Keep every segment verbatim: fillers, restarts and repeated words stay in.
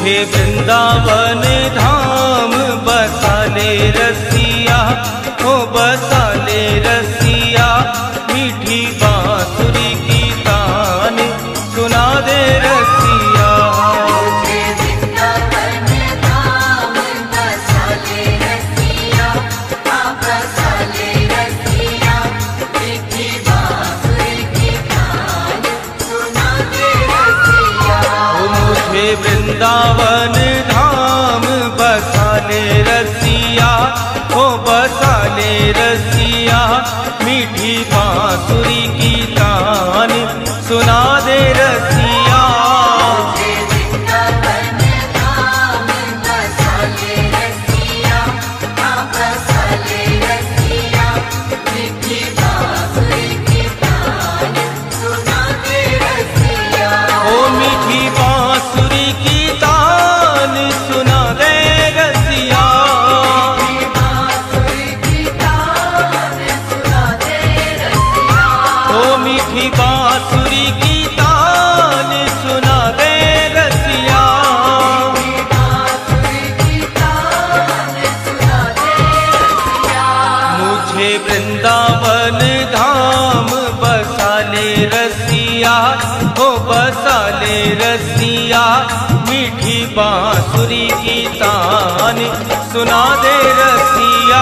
मुझे वृंदावन धाम बसा ले रसिया, हो बसा ले रसिया। मीठी बांसुरी की तान सुना दे रसिया। मुझे वृंदावन धाम बसा ले रसिया, हाँ बसा ले रसिया। मीठी बांसुरी की तान सुना दे रसिया। मुझे वृंदावन धाम बसा ले रसिया, हो बसा ले रसिया। मीठी बांसुरी की तान सुना दे रसिया। मुझे वृंदावन धाम बसा ले रसिया, हाँ बसा ले रसिया। मीठी बांसुरी की तान सुना दे रसिया। ओ मीठी बांसुरी की तान सुना दे रसिया। मीठी बांसुरी की तान सुना दे रसिया। मुझे वृंदावन धाम बसा ले रसिया, हो बसा ले रसिया। मीठी बांसुरी की तान सुना दे रसिया।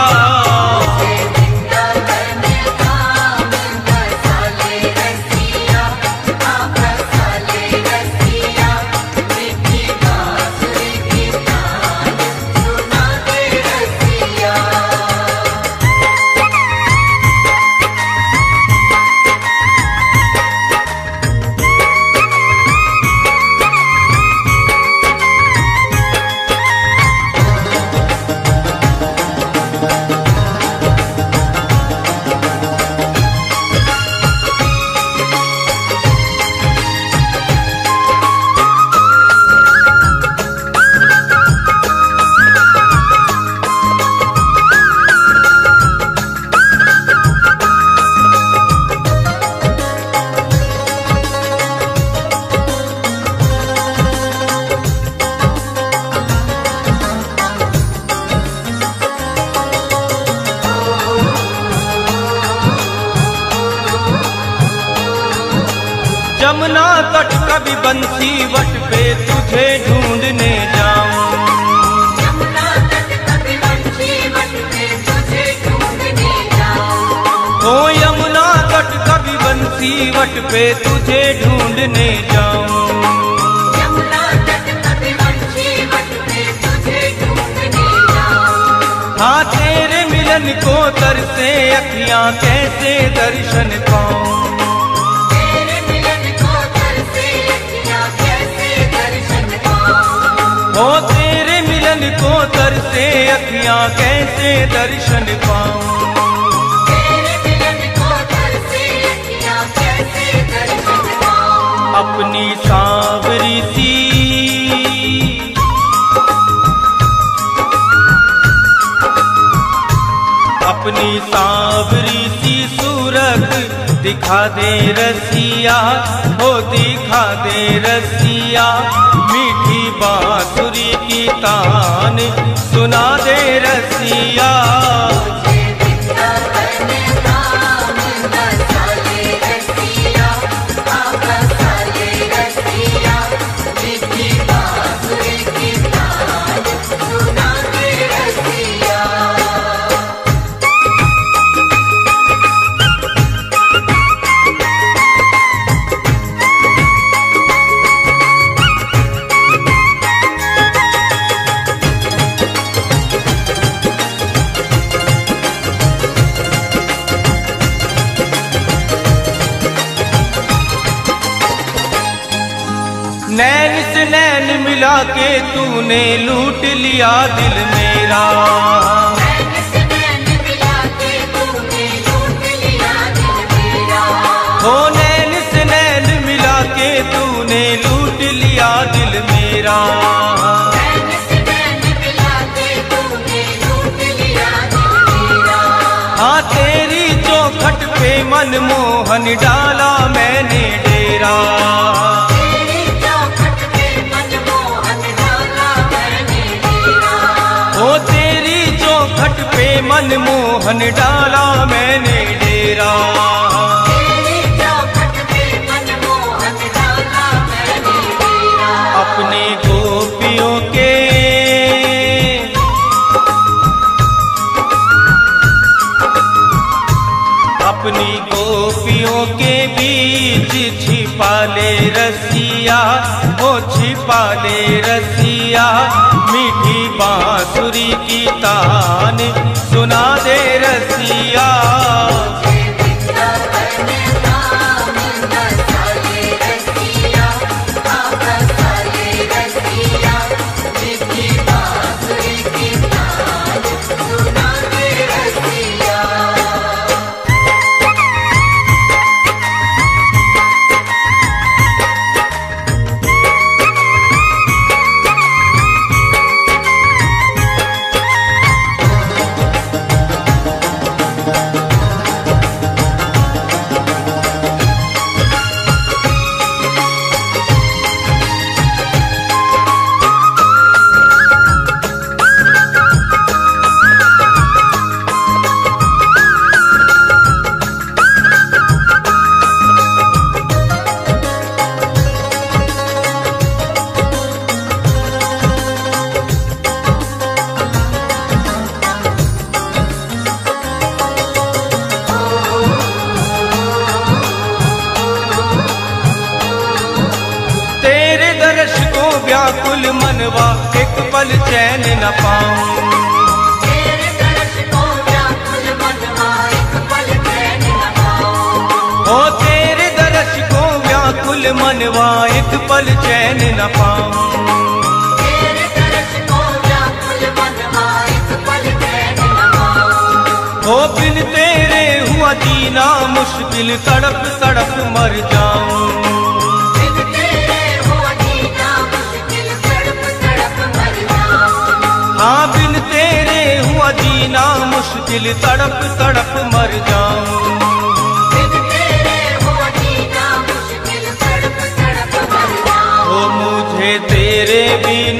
यमुना तट कभी बंसी वट पे तुझे ढूंढने जाऊं। यमुना तट कभी बंसी वट पे तुझे ढूंढने जाऊं। ओ यमुना तट कभी बंसी वट पे तुझे ढूंढने जाऊं। यमुना तट कभी बंसी वट पे तुझे ढूंढने जाऊं। हाँ तेरे मिलन को तरसे अखियां कैसे दर्शन पाऊं। हो तेरे मिलन को तरसे अखियां कैसे दर्शन पाऊं। तेरे मिलन को तरसे अखियां कैसे दर्शन पाऊं। अपनी सांवरी सी अपनी सांवरी सी सूरत दिखा दे रसिया, हो दिखा दे रसिया। मीठी बांसुरी की तान सुना दे रसिया। नैन से नैन मिला के तूने लूट लिया दिल मेरा। नैन से नैन मिला के तूने लूट लिया दिल मेरा। हो नैन से नैन मिला के तूने लूट लिया दिल मेरा। नैन से नैन मिला के तूने लूट लिया दिल मेरा। हाँ तेरी चौखट पे मनमोहन डाला मैंने डेरा। तेरी चौखट पे मनमोहन डाला मनमोहन डाला मैंने डेरा। तेरी चौखट में मनमोहन डाला मैंने डेरा। अपनी गोपियों के अपनी गोपियों के बीच छिपा ले रसिया, ओ छिपा ले रसिया। मीठी बांसुरी की तान सुना दे रसिया। व्याकुल मनवा एक पल चैन न पाऊं। तेरे दर्श को व्याकुल मनवा एक पल चैन न पाऊं। ओ तेरे दर्श को व्याकुल मनवा एक पल चैन न पाऊं। तेरे दर्श को व्याकुल मनवा एक पल चैन न पाऊं। ओ बिन तेरे हुआ जीना मुश्किल, तड़प तड़प मर जाऊं। हाँ बिन तेरे हुआ जीना मुश्किल, तड़प तड़प मर जाऊं। बिन तेरे हुआ जीना मुश्किल, तड़प तड़प मर जाऊं। ओ मुझे तेरे बिन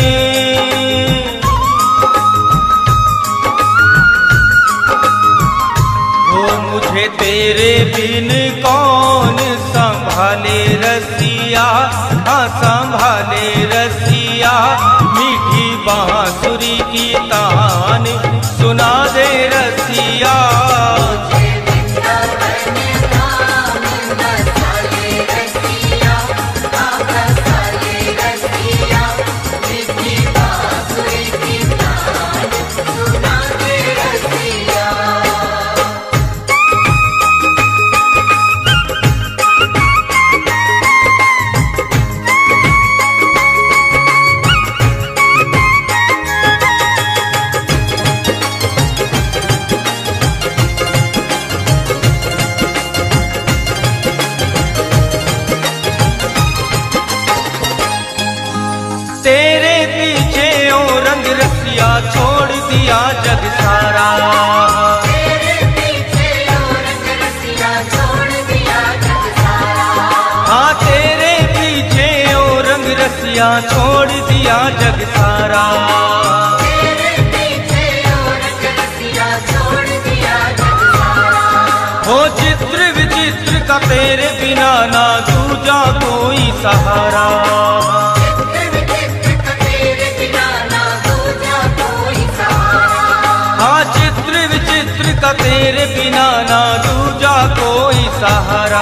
ओ मुझे तेरे बिन कौन संभाले रसिया, हाँ संभाले रसिया। मीठी बांसुरी की तान सुना दे रसिया। तेरे पीछे ओ रंग रसिया, छोड़ दिया जग सारा। तेरे पीछे ओ रंग रसिया, छोड़ दिया जग सारा। हाँ तेरे पीछे ओ रंग रसिया, छोड़ दिया जग सारा। तेरे पीछे ओ रंग रसिया, छोड़ दिया जग सारा। हो चित्र विचित्र का तेरे बिना ना दूजा कोई सहारा। चित्र विचित्र का तेरे बिना ना दूजा कोई सहारा।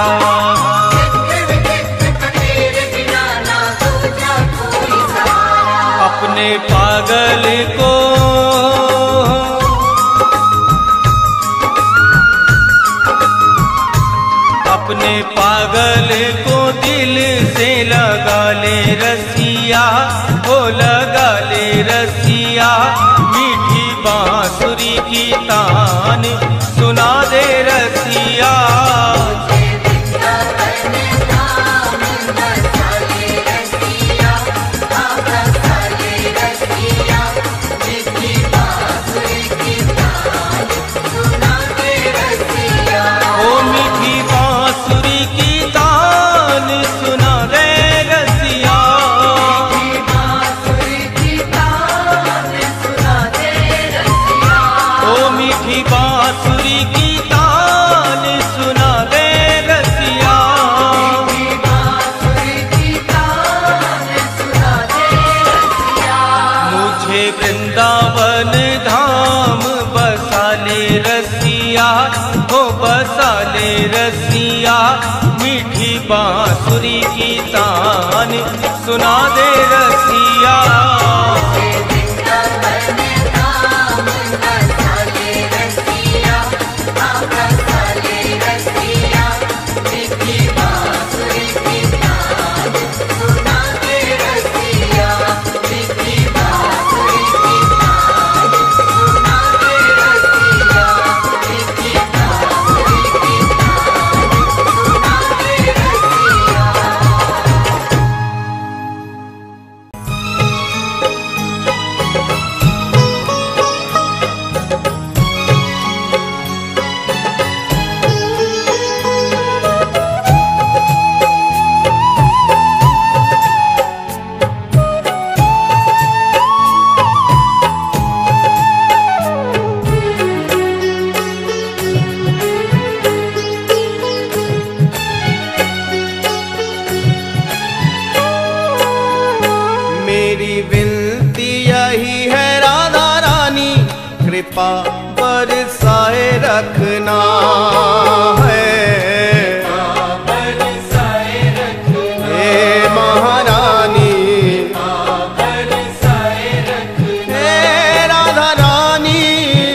अपने पागल को अपने पागल को दिल से लगा ले रसिया, ओ लगा ले रसिया। मीठी बांसुरी की तान सुना दे रसिया। ओ मीठी बांसुरी की तान सुना दे रसिया। बांसुरी की तान सुना बांसुरी की तान सुना दे रसिया। मेरी विनती यही है राधा रानी, कृपा बरसाए रखना है, बरसाए रखना हे महारानी, बरसाए रखना हे राधा रानी,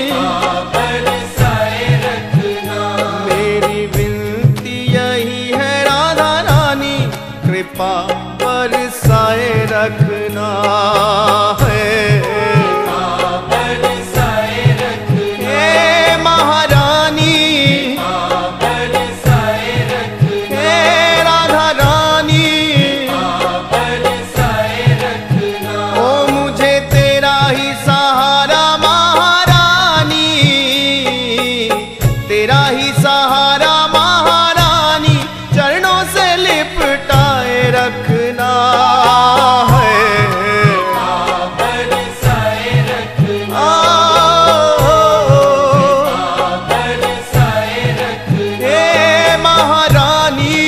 बरसाए रखना। मेरी विनती यही है राधा रानी, कृपा बरसाए रखना है, बरसाए रखना हे महारानी, बरसाए रखना हे राधा रानी, बरसाए रखना। ओ मुझे तेरा ही सहारा महारानी, तेरा ही सहारा महारानी, चरणों से लिपटाए रखना है, बरसाए रखना, बरसाए रखना हे महारानी,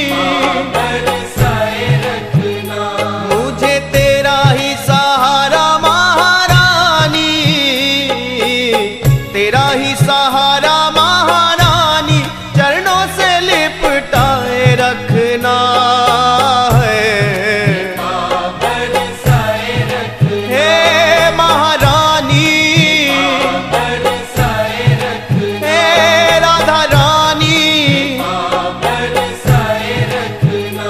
बरसाए रखना। मुझे तेरा ही सहारा महारानी, तेरा ही सहारा महारानी, चरणों से लिपटाए रखना है, बरसाए रखना हे महारानी, बरसाए रखना हे राधा रानी, बरसाए रखना।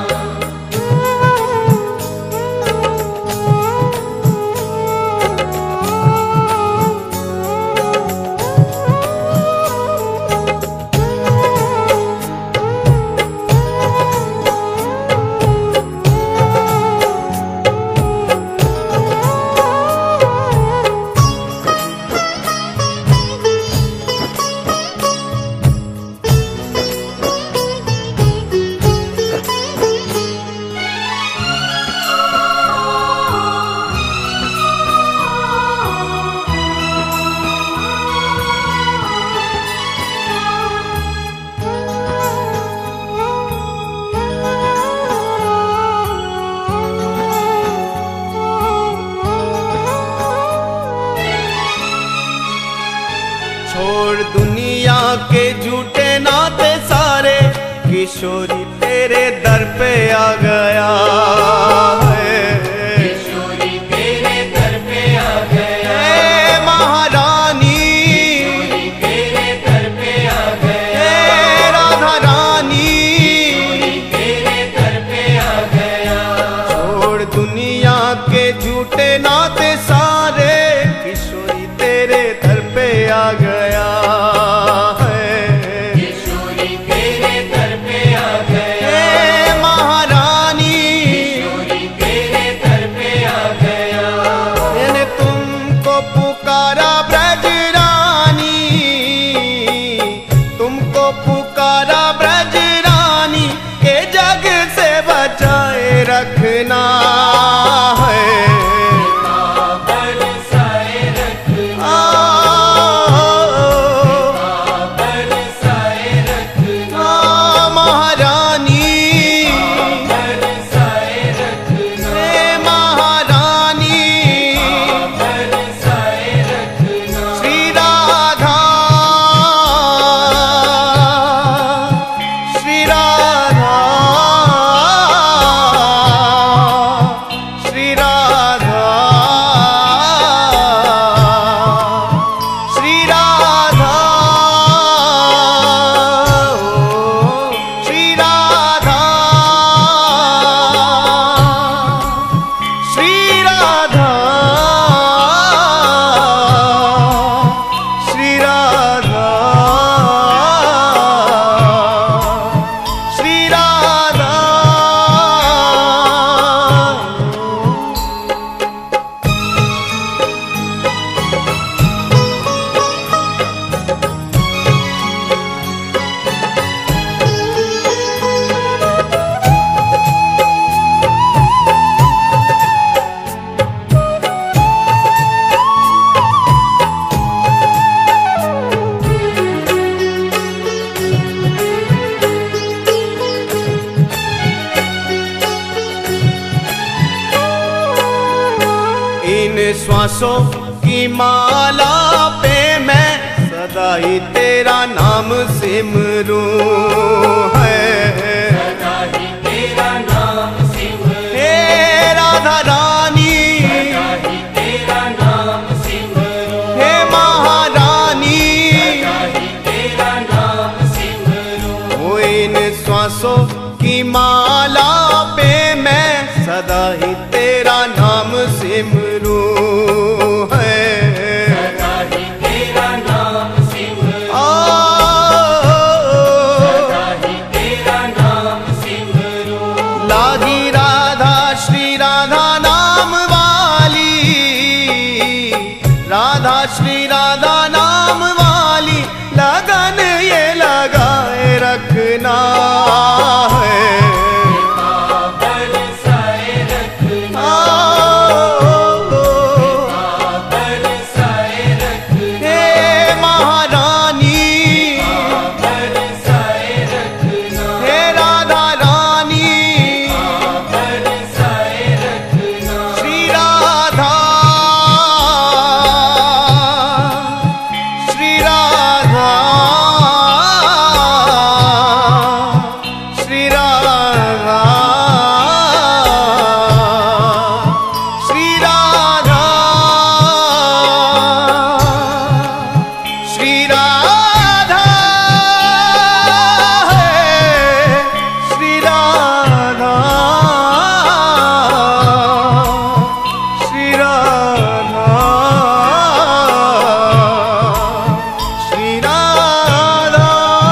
छोड़ दुनिया के झूठे नाते सारे, किशोरी तेरे दर पे आ गया है, किशोरी तेरे दर पे आ गया हे महारानी, तेरे दर पे आ गया हे राधा रानी, तेरे दर पे आ गया। छोड़ दुनिया के झूठे नाते सारे, किशोरी तेरे दर पे आ गया है, किशोरी तेरे दर पे आ गया हे महारानी, किशोरी तेरे दर पे आ गया। मैंने तुमको पुकारा ब्रजरानी, तुमको पुकारा ब्रजरानी, के जग से बचाए रखना है, बरसाए रखना, बरसाए रखना महारानी, बरसाए रखना हे महारानी, बरसाए रखना। श्री राधा, श्री राधा इन श्वासों की माला पे मैं सदा ही तेरा नाम सिमरूं है। सदा ही तेरा नाम सिमरूं, हे राधा रानी, सदा ही तेरा नाम सिमरूं, हे महारानी, सदा ही तेरा नाम सिमरूं। ओ इन श्वासों की माला पे मैं सदा ही तेरा नाम सिमरूं है। सदा ही तेरा नाम सिमरूं, आ सदा ही तेरा नाम सिमरूं। लागी राधा श्री राधा नाम वाली, राधा श्री राधा नाम वाली लगन ये लगाए रखना है। बरसाए रखना, बरसाए रखना, हे महारानी, बरसाए रखना, हे राधा रानी, बरसाए रखना। श्री राधा, श्री राधा, श्री राधा, श्री राधा, श्री राधा, श्री राधा, श्री राधा, श्री राधा।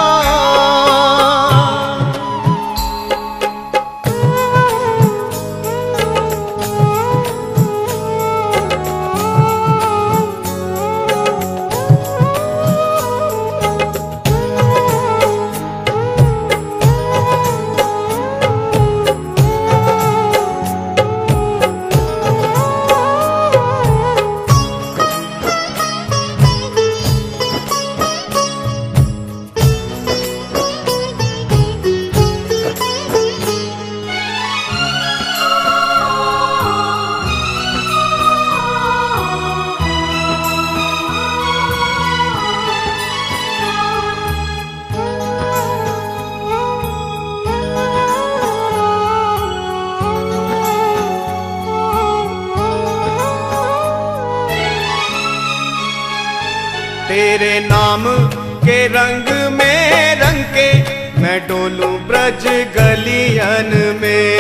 तेरे नाम के रंग में रंग के मैं डोलूं ब्रज गलियन में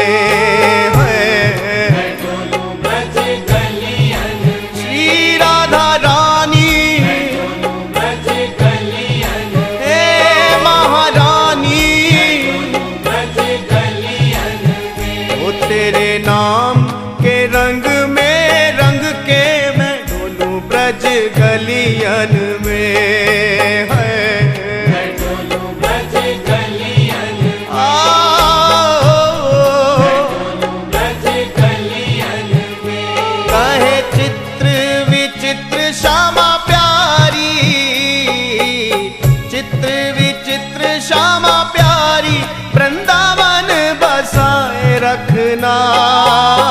है। डोलूं ब्रज गलियन में, श्री राधा रानी, डोलूं ब्रज गलियन में, हे महारानी, ब्रज गलियन में। ओ तेरे नाम के रंग में रंग के मैं डोलूं ब्रज गलियन में है। डोलूं ब्रज गलियन में, डोलूं ब्रज गलियन में। कहे चित्र विचित्र श्यामा प्यारी, चित्र विचित्र श्यामा प्यारी वृंदावन बसाए रखना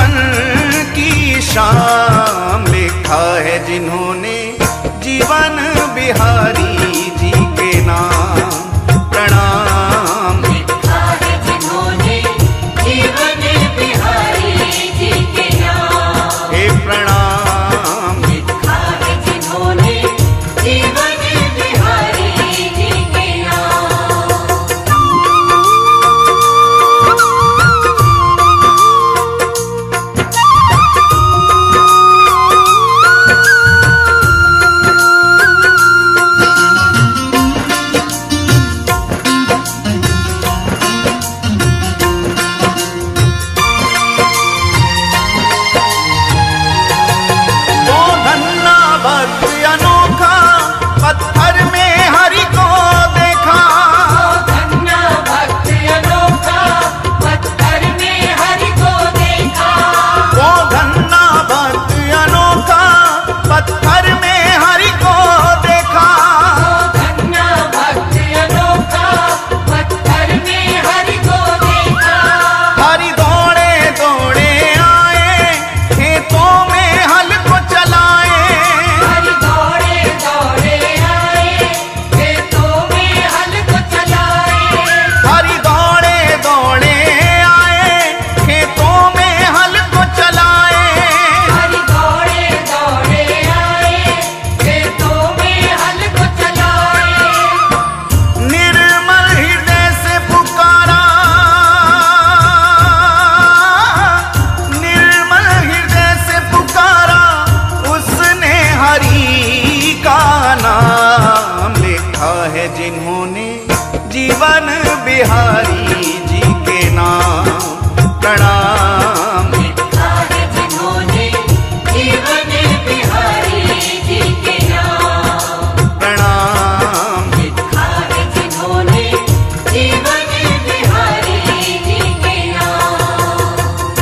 जीवन की शाम लिखा है जिन्होंने जीवन बिहारी जी के नाम। प्रणाम लिखा है जिन्होंने जीवन बिहारी जी के नाम। हे प्रणाम लिखा है जिन्होंने जीवन बिहारी जी के नाम। वो धन्ना भक्त अनोखा पत्थर में हरि को देखा। धन्ना भक्त अनोखा पत्थर में हरि को देखा। वो धन्ना भक्त अनोखा पत्थर में हरि को देखा। धन्ना भक्त अनोखा पत्थर में हरि को देखा। हरि दौड़े दौड़े आए खेतों में हल को चलाए। हरि दौड़े दौड़े आए खेतों में हल को चलाए। हरि दौड़े दौड़े आए खेतों में हल को चलाए। हरि दौड़े दौड़े आए खेतों में हल को चलाए। निर्मल हृदय से पुकारा। निर्मल हृदय से पुकारा उसने हरि का नाम। लिखा है जिन्होंने जीवन बिहारी जी के नाम। प्रणाम लिखा है जिन्होंने जीवन बिहारी जी के नाम। प्रणाम लिखा है जिन्होंने जीवन बिहारी जी के नाम।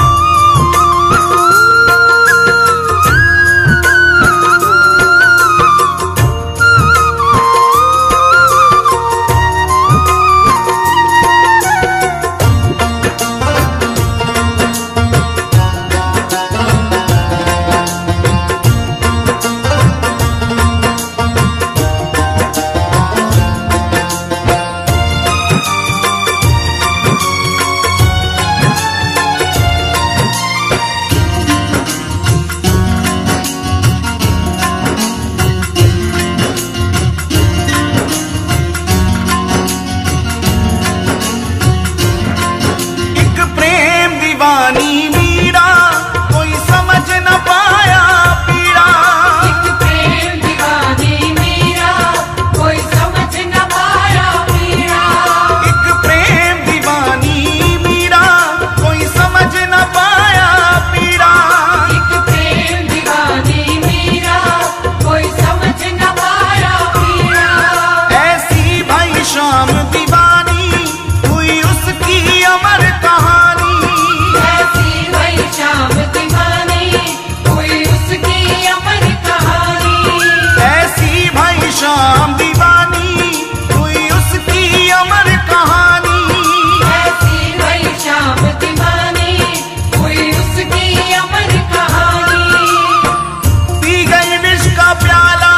एक प्रेम दीवानी मीरा कोई समझ न पाया पीड़ा। एक प्रेम दीवानी मीरा कोई समझ न पाया पीड़ा। एक प्रेम दीवानी मीरा कोई समझ न पाया पीड़ा। एक प्रेम दीवानी मीरा कोई समझ न पाया पीड़ा। ऐसी भाई शाम दीवानी हुई उसकी अमर कहानी। ऐसी वही शाम दीवानी हुई उसकी अमर कहानी। ऐसी भाई शाम दीवानी हुई उसकी अमर कहानी। ऐसी वही शाम दीवानी हुई उसकी अमर कहानी। पी गई विष का प्याला।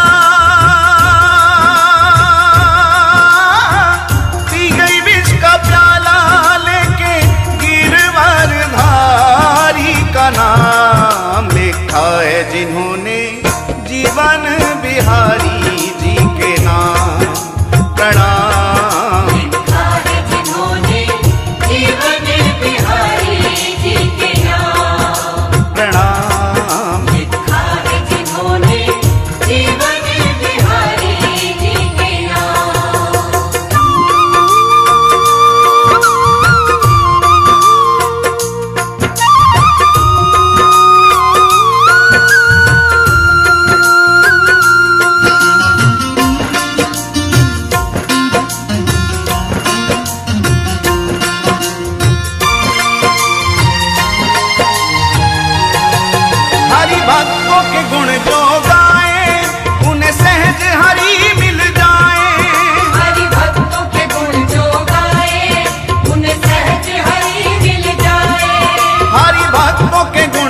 पी गई विष का प्याला लेके गिरवर धारी का नाम। लिखा है जिन्होंने जीवन बिहारी जी के नाम। प्रणाम लिखा है जिन्होंने जीवन बिहारी जी के नाम। प्रणाम लिखा है जिन्होंने जीवन बिहारी जी के नाम। भक्तों के गुण जो गाए उन्हें सहज हरि मिल जाए। हरि भक्तों के गुण जो गाए उन्हें सहज हरि मिल जाए। हरि भक्तों के गुण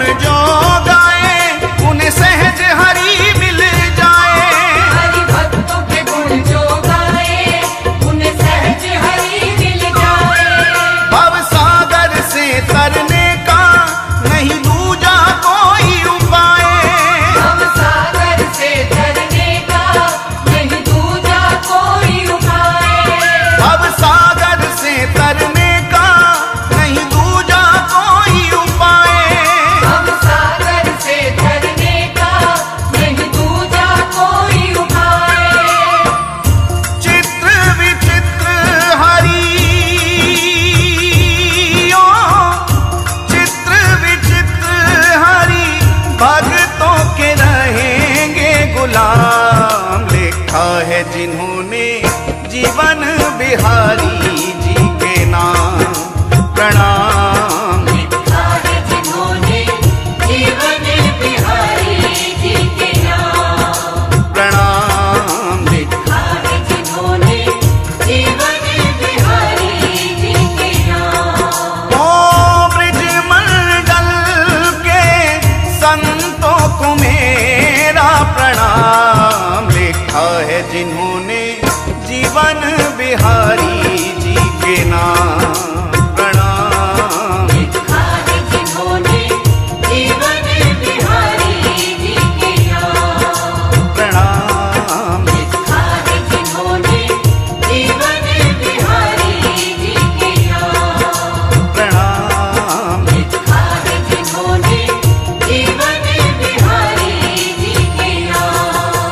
जिन्होंने जीवन बिहारी जी के नाम प्रणाम। लिखा है जिन्होंने जीवन बिहारी जी के नाम प्रणाम। लिखा है जिन्होंने जीवन बिहारी जी के नाम प्रणाम। लिखा है जिन्होंने जीवन बिहारी जी के नाम।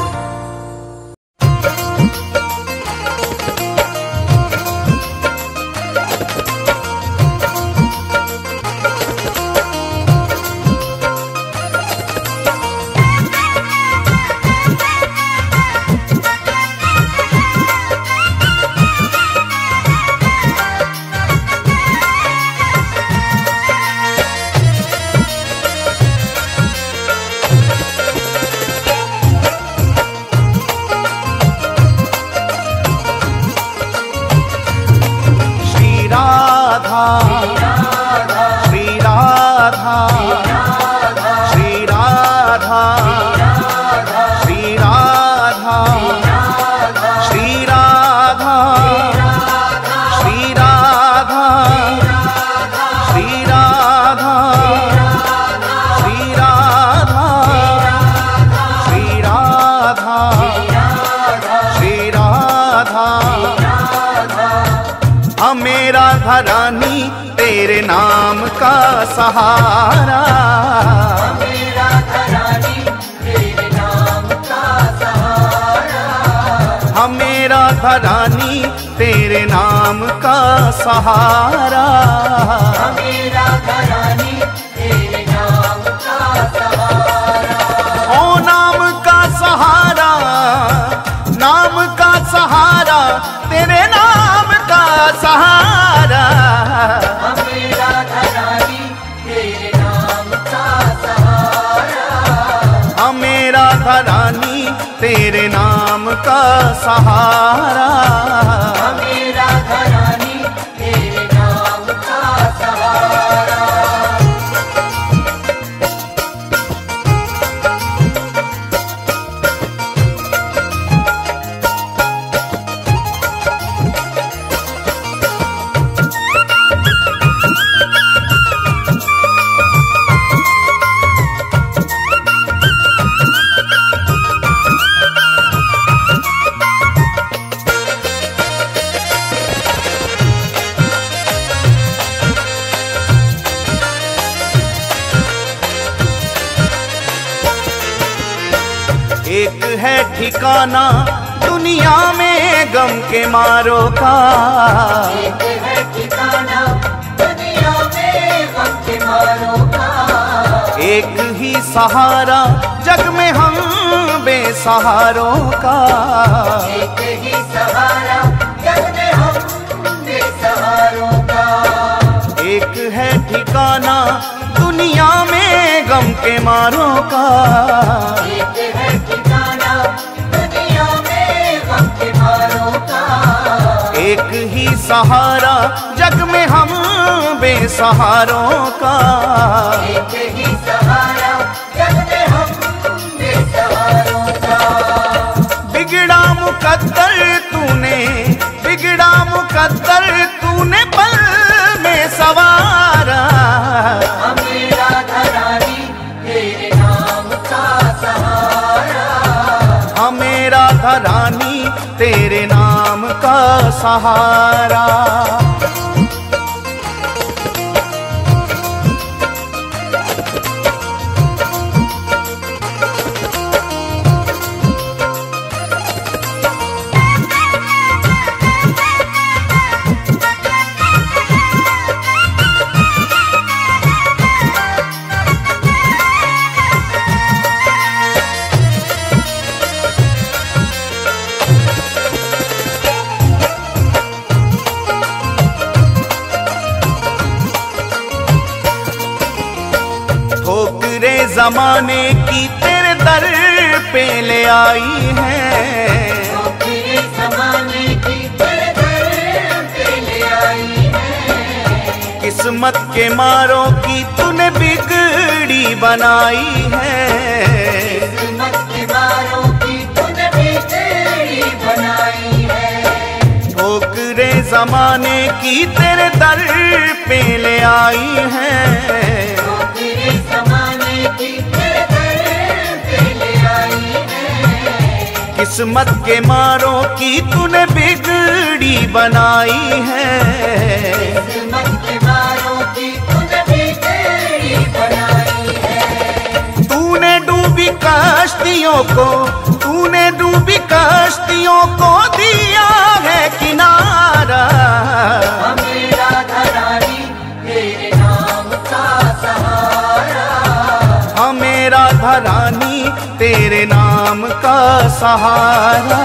श्री राधा श्री राधा श्री राधा श्री राधा श्री राधा श्री राधा श्री राधा श्री राधा श्री राधा श्री राधा। हमें राधा रानी तेरे नाम का सहारा। मेरा घरानी तेरे नाम का सहारा। हमें राधा रानी तेरे नाम का सहारा। मेरा घरानी तेरे नाम का सहारा। ओ नाम का सहारा, नाम का सहारा, तेरे नाम का सहारा। मेरा घरानी तेरे नाम का सहारा। हमें राधा रानी तेरे नाम का सहारा। मेरा घरानी तेरे नाम का सहारा। एक है ठिकाना दुनिया में गम के मारों का। एक है ठिकाना दुनिया में गम के मारों का। एक ही सहारा जग में हम बेसहारों का। एक ही सहारा जग में हम बेसहारों का। एक है ठिकाना दुनिया में गम के मारों का। एक है ठिकाना दुनिया में गम के मारों का। एक ही सहारा जग में हम बेसहारों का। एक ही सहारा जग में हम बेसहारों का। बिगड़ा मुकद्दर तूने, बिगड़ा मुकद्दर तूने पल में सवारा। मेरा घरानी तेरे नाम का सहारा। हमें राधा रानी तेरे नाम का सहारा। ठोकरे जमाने की तेरे दर पे ले आई है। ठोकरे जमाने की तेरे दर पे ले आई है। किस्मत के मारों की तूने बिगड़ी बनाई है। किस्मत के मारों की तूने बिगड़ी जमाने की तेरे दर पे ले आई है। जो तेरे जमाने की तेरे दर पे ले आई है। किस्मत के मारों की तूने बिगड़ी बनाई है। किस्मत के मारों की तूने बिगड़ी बनाई है। तूने डूबी कश्तियों को तूने डूबी कश्तियों को दिया है किनारा। हमें राधा रानी तेरे नाम का सहारा। हमें राधा रानी तेरे नाम का सहारा।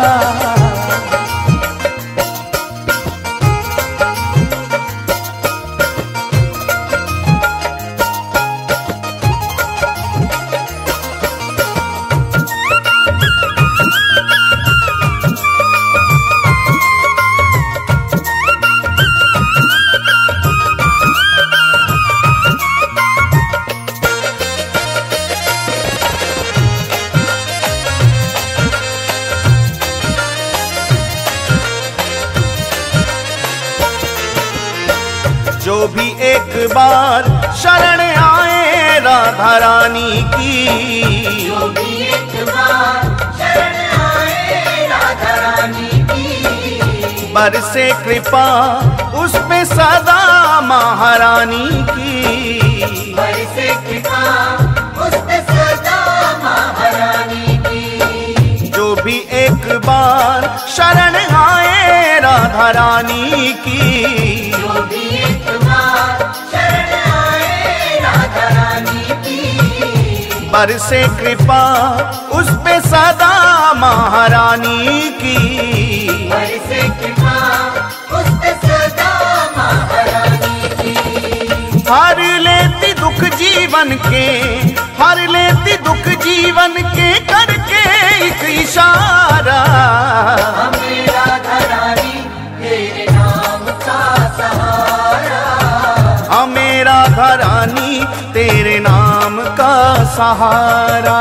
जो भी एक बार शरण आए राधा रानी की। जो भी एक बार शरण आए राधा रानी की। बरसे कृपा उस पे सदा महारानी की। बरसे कृपा उस पे सदा महारानी की। जो भी एक बार शरण आए राधा रानी की। जो भी एक बार शरण आए राधा रानी की। बरसे कृपा उस पे सदा महारानी की। बरसे कृपा उस पे सदा महारानी की। हर लेती दुख जीवन के हर लेती दुख जीवन के करके एक इशारा। हमें राधा रानी तेरे नाम का सहारा। हमें राधा रानी तेरे नाम का सहारा।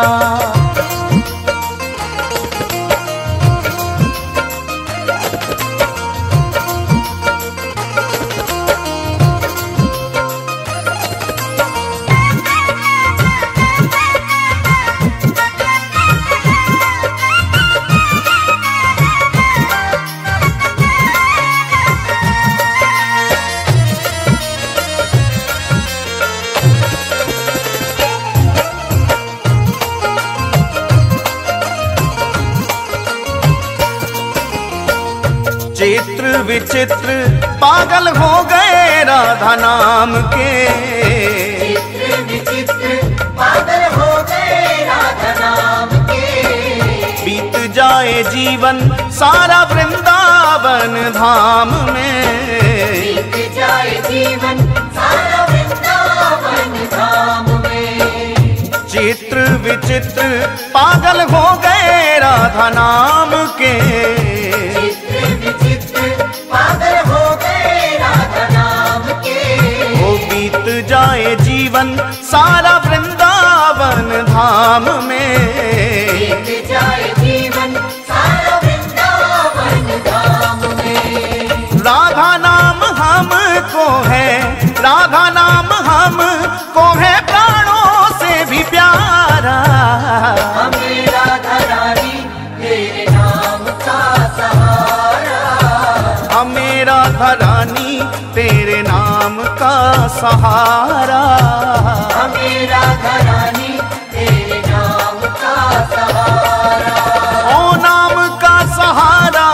चित्र विचित्र पागल हो गए राधा नाम के। चित्र विचित्र पागल हो गए राधा नाम के। बीत जाए जीवन सारा वृंदावन धाम में। बीत जाए जीवन सारा वृंदावन धाम में। चित्र विचित्र पागल हो गए राधा नाम के। चित्र विचित्र पागल हो गए राधा नाम के। वो बीत जाए जीवन सारा वृंदावन धाम में। बीत जाए जीवन सारा वृंदावन धाम में। राधा नाम हमको है राधा नाम हमको है प्राणों से भी प्यारा। हमें राधा रानी तेरे नाम का सहारा। हमें राधा रानी तेरे नाम का सहारा। हमें राधा रानी तेरे नाम का सहारा। ओ नाम का सहारा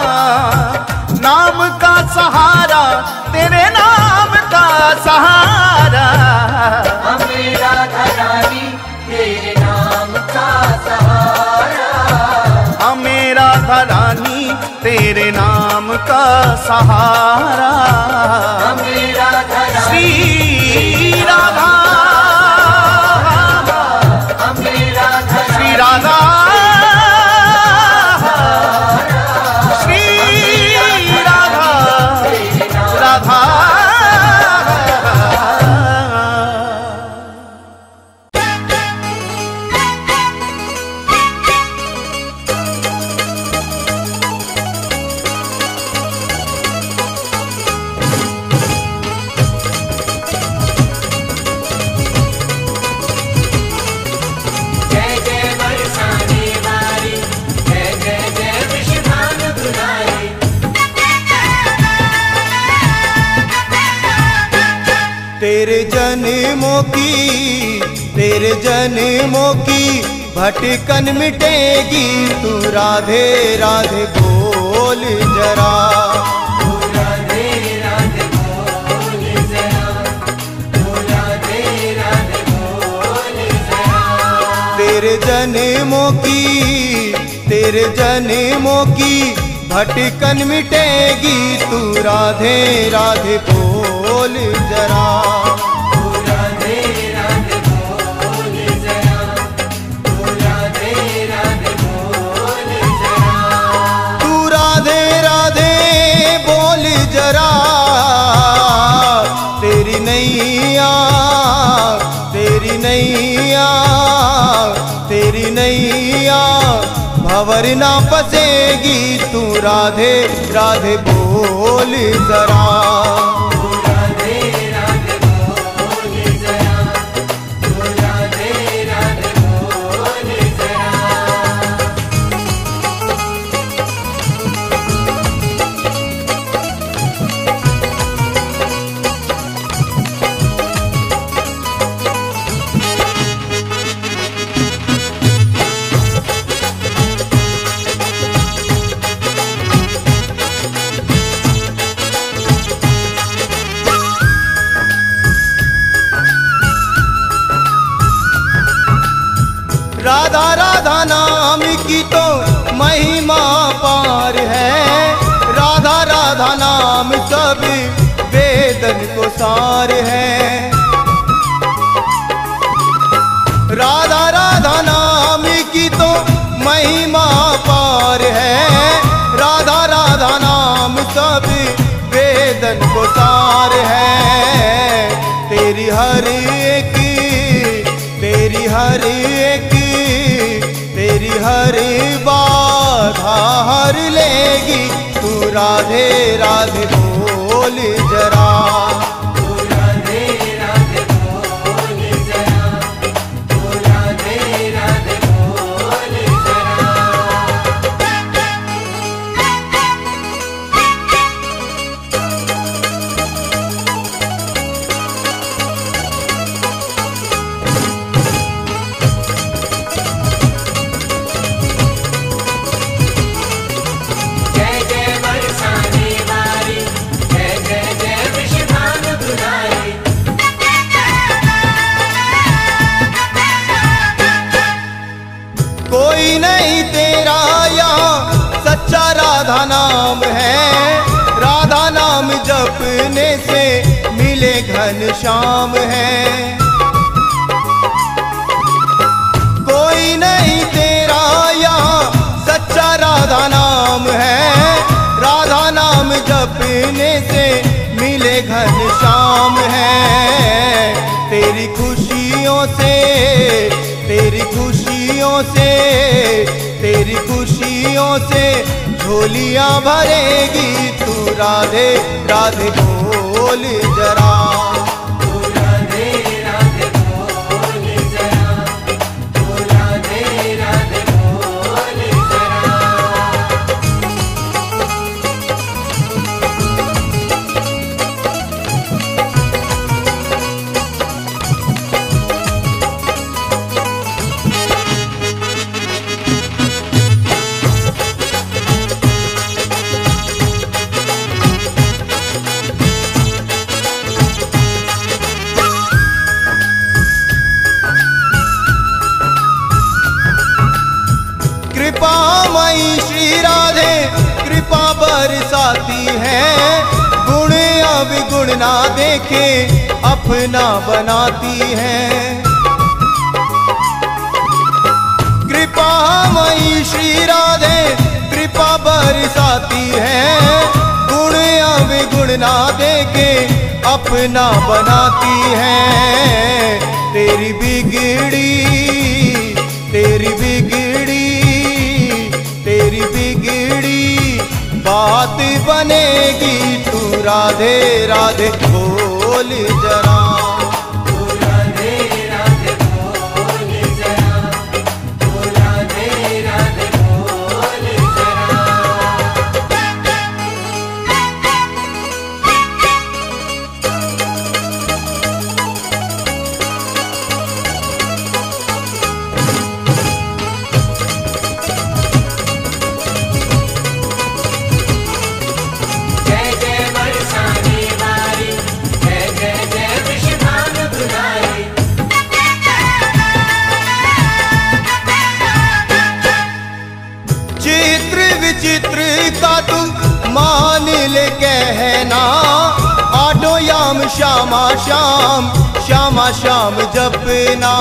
नाम का सहारा तेरे नाम का सहारा। हमें राधा रानी तेरे नाम का सहारा। हमें राधा रानी तेरे नाम का सहारा। हमें राधा रानी श्री राधा हमें राधा श्री राधा श्री राधा राधा। तेरे जन्मों की तेरे जन्मों की भटकन मिटेगी तू राधे राधे बोल जरा। तू राधे राधे बोल जरा, तू राधे राधे बोल जरा। तेरे जन्मों की तेरे जन्मों की भटकन मिटेगी तू राधे राधे बोल जरा। तू राधे राधे बोल जरा, तू राधे राधे बोल जरा। तू राधे राधे बोल जरा। तेरी नैया तेरी नैया तेरी नैया भंवर ना फंसेगी तू राधे राधे बोल जरा। तू राधे राधे बोल जरा, तू राधे राधे बोल जरा। राधा राधा नाम की तो महिमा पार है। राधा राधा नाम सब वेदन को सार है। राधा राधा नाम की तो महिमा पार है। राधा राधा नाम सब वेदन को सार है। तेरी हर एक तेरी हर एक तेरी हर बाधा हर लेगी तू राधे राधे बोल जरा। तू राधे राधे बोल जरा, तू राधे राधे बोल जरा। जय जय बरसाने वाली, जय जय जय विश्वभान दुलारी। कोई नहीं तेरा यहाँ सच्चा राधा नाम है। राधा नाम जपने से मिले घन श्याम है। कोई नहीं तेरा यहाँ सच्चा राधा नाम है। राधा नाम जपने से मिले घन श्याम है। तेरी खुशियों से तेरी खुशियों से तेरी खुशियों से झोलियां भरेगी तू राधे राधे बोल जरा। तू राधे राधे बोल जरा, तू राधे राधे बोल जरा। कृपामयी श्री राधे कृपा बरसाती है। गुण अवगुण ना देखे अपना बनाती है। कृपामयी श्री राधे कृपा बरसाती है। गुण अवगुण ना देखे अपना बनाती है। तेरी बिगड़ी तेरी बिगड़ी तेरी बिगड़ी बात बनेगी तू राधे राधे बोल जरा। तू राधे राधे बोल जरा, तू राधे राधे बोल जरा। श्यामा श्याम जपना।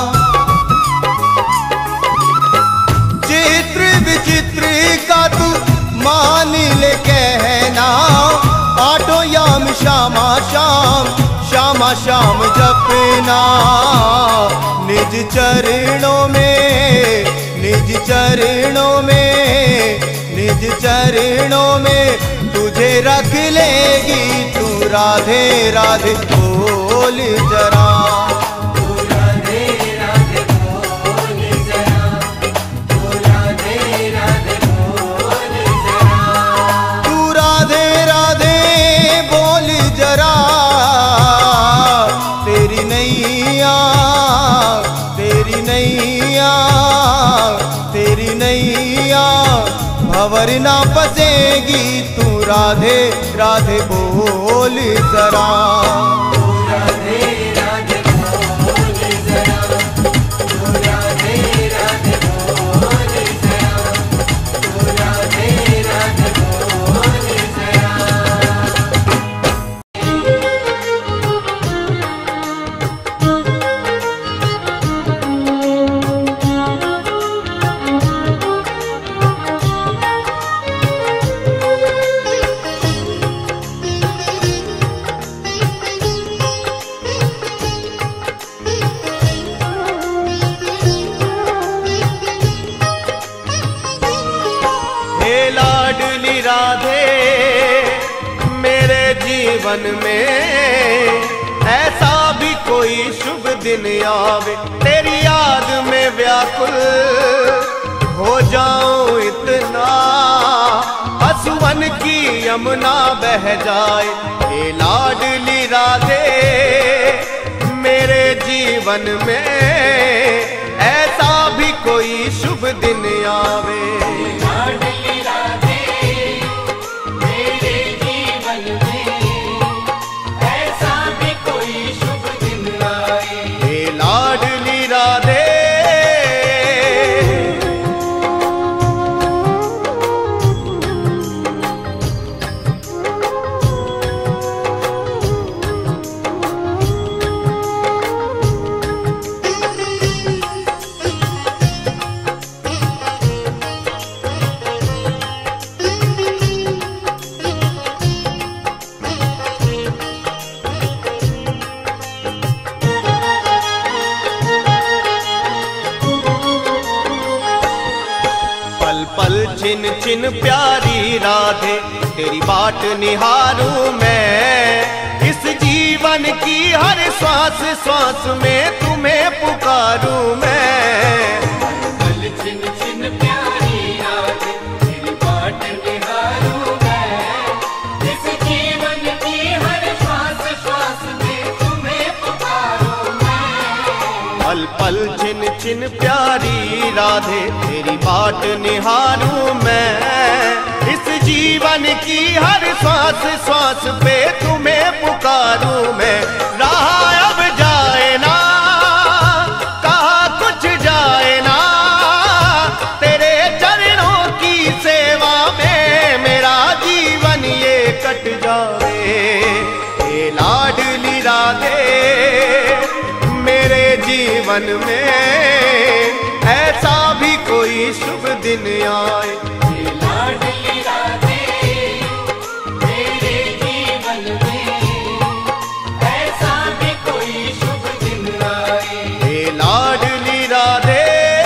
चित्र विचित्र का तू मान ले कहना, आठों याम श्यामा श्याम श्यामा श्याम जपना। निज चरणों में निज चरणों में निज चरणों में तुझे रख लेगी तू राधे राधे बोल जरा। तू राधे राधे बोल जरा, तू राधे राधे बोल जरा। तू राधे राधे बोल जरा, तेरी नैया तेरी नैया तेरी नैया भंवर ना फंसेगी तू राधे राधे बोल जरा। तू राधे राधे बोल जरा, तू राधे राधे बोल जरा, तू राधे राधे बोल जरा। हे लाडली राधे मेरे जीवन में ऐसा भी कोई शुभ दिन आवे, तेरी याद में व्याकुल हो जाऊं इतना, असुवन की यमुना बह जाए। हे लाडली राधे मेरे जीवन में ऐसा भी कोई शुभ दिन आवे। लाडली राधे मेरे जीवन में ऐसा भी कोई शुभ दिन आए। हे लाडली राधे पल छिन छिन प्यारी राधे तेरी बाट निहारूं मैं, इस जीवन की हर श्वास श्वास में तुम्हें पुकारूं मैं। पल छिन छिन प्यारी राधे तेरी बाट निहारूं मैं, इस जीवन की हर श्वास श्वास में तुम्हें पुकारूं मैं। पल पल छिन छिन प्यारी राधे तेरी बाट निहारूं मैं, इस जीवन की हर श्वास श्वास पे तुम्हें पुकारूं मैं। राह अब जाए ना कहा कुछ जाए ना, तेरे चरणों की सेवा में मेरा जीवन ये कट जावे। हे लाडली राधे मेरे जीवन में ऐसा भी कोई शुभ दिन आए। हे लाडली राधे मेरे जीवन में ऐसा भी कोई शुभ दिन आए। हे लाडली राधे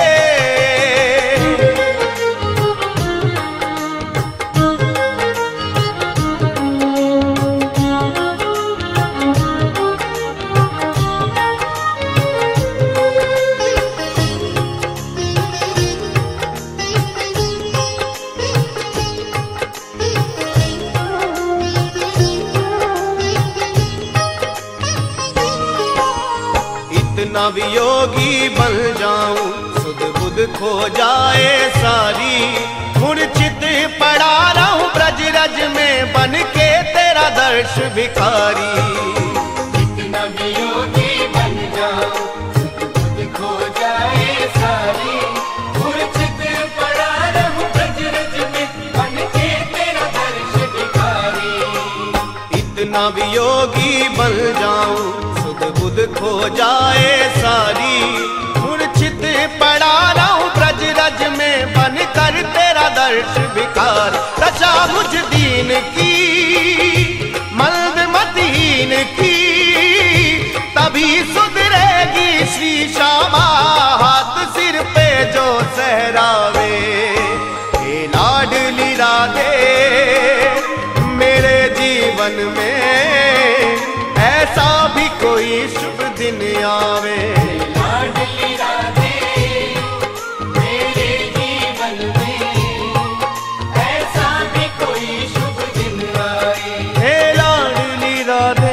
इतना वियोगी बन जाऊं सुध बुध खो जाए सारी, मूर्छित पड़ा रहूं ब्रज रज में बन के तेरा दर्श भिखारी। इतना वियोगी बन जाऊं सुध बुध खो जाए सारी, मूर्छित पड़ा रहूं ब्रज रज में बन के तेरा दर्श भिखारी। इतना वियोगी बन जाऊं सुध बुध खो खो जाए सारी। मूर्छित पड़ा रहूं ब्रज रज में बन कर तेरा दर्श भिखार। रचा मुझ दीन की मल्द मदीन की तभी सुधरेगी श्री श्यामा। हाथ सिर पे जो सहरावे हे लाडली राधे मेरे जीवन में ऐसा भी कोई शुभ दिन आवे। लाडली राधे मेरे जीवन में ऐसा भी कोई शुभ दिन आए। हे लाडली राधे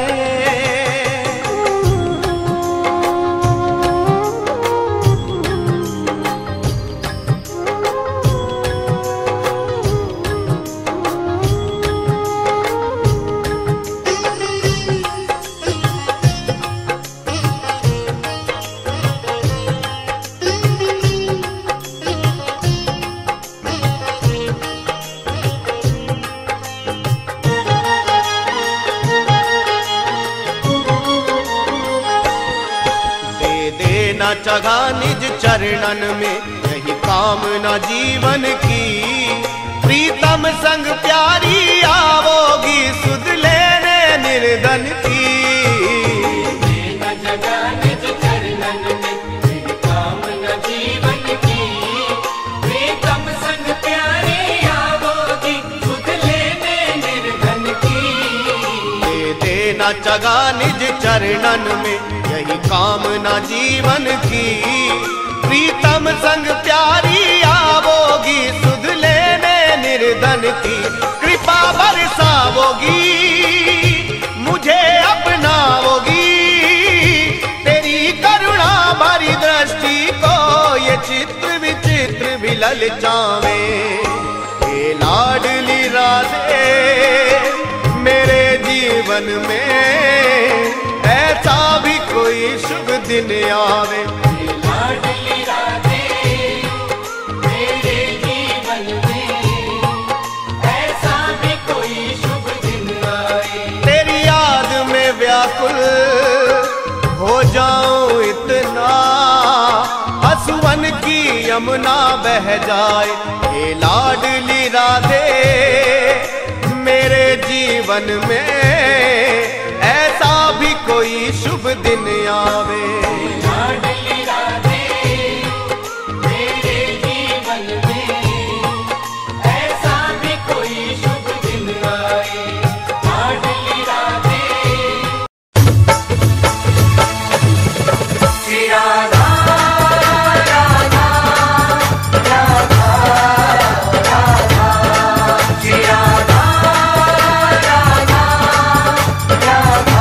जगा निज चरणन में यही कामना जीवन की। प्रीतम संग प्यारी आवोगी सुध लेने निर्धन की। जगा निज चरणन में यही कामना जीवन की। प्रीतम संग प्यारी आवोगी सुध लेने निर्धन की। दे देना जगा निज चरणन में यही कामना जीवन की। प्रीतम संग प्यारी आवोगी सुध लेने निर्धन की। कृपा बरसावोगी मुझे अपनाओगी तेरी करुणा भरी दृष्टि को ये चित्र विचित्र भी ललचावे। हे लाडली राधे मेरे जीवन में ऐसा भी कोई शुभ दिन आवे। लाडली राधे मेरे जीवन में ऐसा भी कोई शुभ दिन आए। तेरी याद में व्याकुल हो जाऊं इतना हंसुवन की यमुना बह जाए। हे लाडली राधे मेरे जीवन में ऐसा भी कोई शुभ दिन आवे। लाडली राधे मेरे जीवन में ऐसा भी कोई शुभ दिन आए। लाडली राधे श्री राधा राधा राधा राधा श्री राधा राधा राधा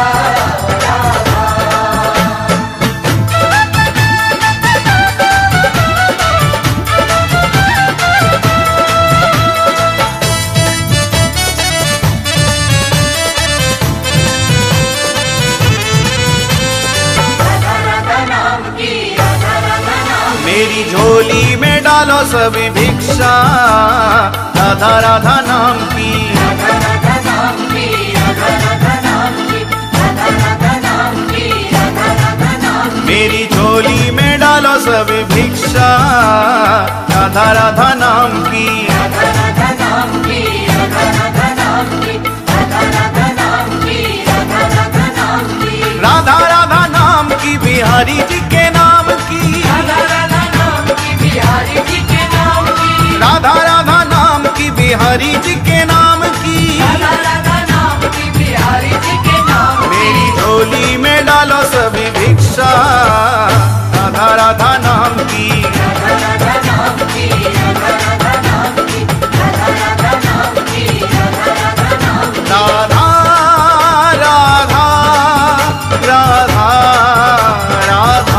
मेरी झोली में डालो सभी भिक्षा राधा राधा नाम की। राधा राधा नाम की राधा राधा नाम की राधा राधा नाम की राधा राधा नाम की। मेरी झोली में डालो सभी भिक्षा राधा राधा नाम की। राधा राधा नाम की राधा राधा नाम की राधा राधा नाम की राधा राधा नाम की। राधा राधा नाम की बिहारी जी के नाम की। राधा राधा नाम की बिहारी जी के नाम की। राधा राधा नाम की बिहारी जी के नाम की। राधा राधा नाम की बिहारी जी के नाम की। मेरी झोली में डालो सभी भिक्षा राधा राधा नाम की। राधा राधा नाम की राधा राधा नाम की राधा राधा नाम की राधा राधा नाम की। राधा राधा राधा राधा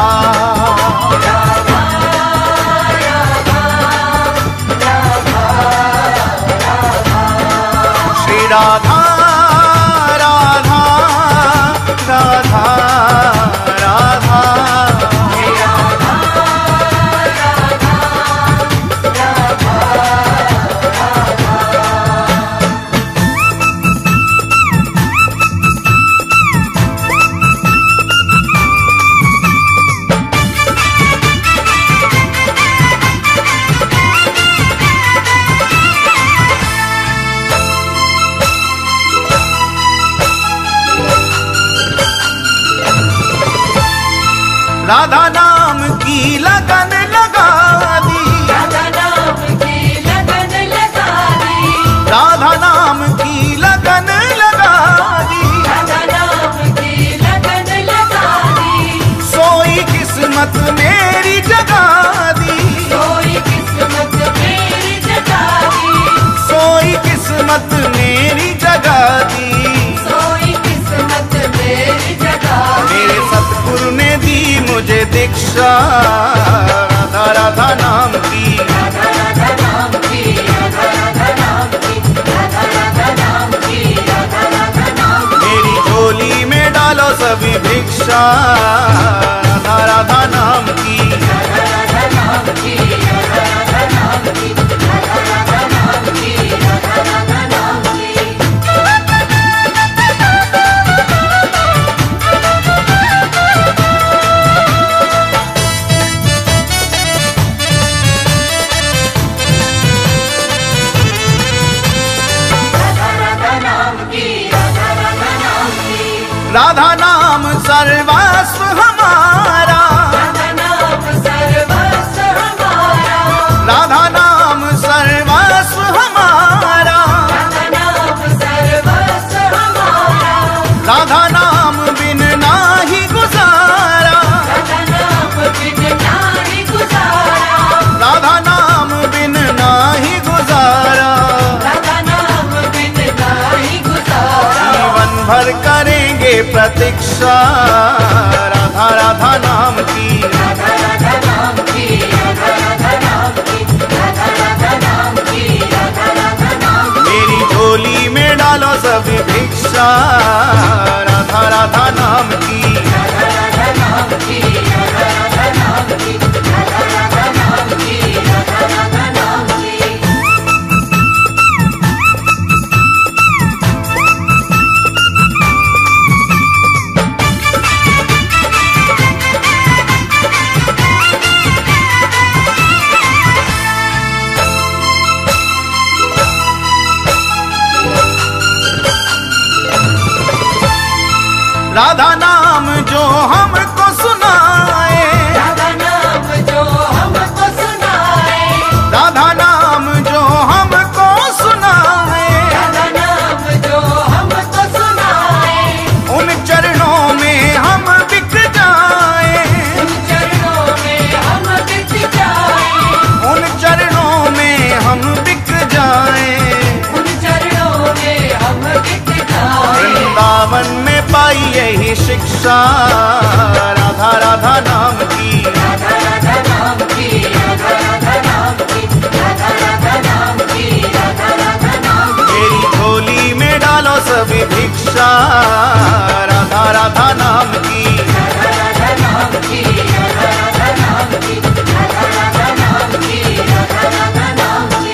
श्री राधा राधा राधा राधा राधा राधा नाम की, राधा राधा नाम की, राधा राधा नाम की, राधा राधा नाम की, राधा राधा नाम की। मेरी झोली में डालो सभी भिक्षा, राधा राधा नाम की, राधा राधा नाम की, राधा राधा नाम की, राधा राधा नाम की, राधा राधा नाम की। राधा नाम सर्वस्व हमारा, राधा नाम सर्वस्व हमारा, राधा नाम सर्वस्व हमारा, राधा नाम सर्वस्व हमारा, राधा नाम बिन नाही गुजारा, राधा नाम बिन नाही गुजारा, राधा नाम बिन नाही गुजारा, राधा नाम बिन नाही गुजारा। जीवन भर करेंगे प्रतीक्षा, राधा राधा नाम की, राधा राधा नाम की, राधा राधा नाम की, राधा राधा नाम की, राधा राधा नाम की। मेरी झोली में डालो सभी भिक्षा, राधा राधा नाम की, राधा राधा नाम की, राधा राधा नाम की, राधा राधा नाम की, राधा राधा नाम की। राधा नाम जो हमको सुनाए, राधा नाम जो हमको सुनाए, राधा नाम जो हमको सुनाए, राधा नाम जो हमको सुनाए। उन चरणों में हम बिक जाए, उन चरणों में हम बिक जाए, उन चरणों में हम बिक जाए, उन चरणों में हम बिक जाए। वृंदावन में पाई यही शिक्षा, राधा राधा नाम की, राधा राधा नाम की, राधा राधा नाम की, राधा राधा नाम की, राधा राधा नाम की। मेरी झोली में डालो सभी भिक्षा, राधा राधा नाम की, राधा राधा नाम की, राधा राधा नाम की, राधा राधा नाम की, राधा राधा नाम की।